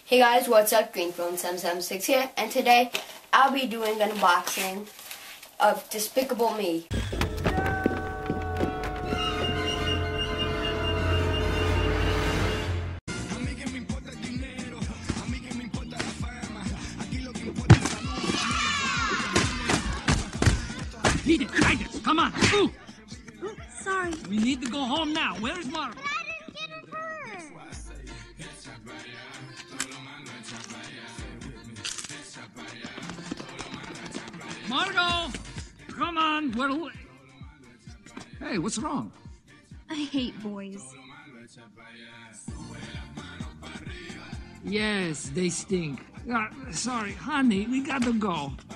Hey guys, what's up? GreenPhone776 here, and today I'll be doing an unboxing of Despicable Me. Eat it, try this, come on. Ooh. Oh, sorry. We need to go home now. Where's Margo? I didn't get hurt. Margo! Come on, Hey, what's wrong? I hate boys. Yes, they stink. Sorry, honey, we gotta go.